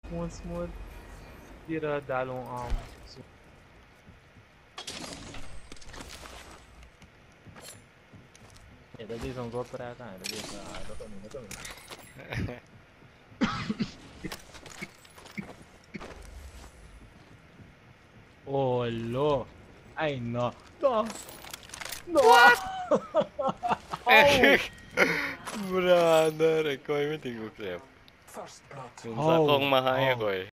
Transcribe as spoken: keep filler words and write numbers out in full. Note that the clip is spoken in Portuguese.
Once more, tira dalong um. Eh, tadi sono sotto la tana, tadi sa, dato mi, dato mi. Oh lo, ay no, no, no. What? Oh. Brother, ako ay may tingog sa'yo. Kung sa Oh, kong mahaya oh. ko eh.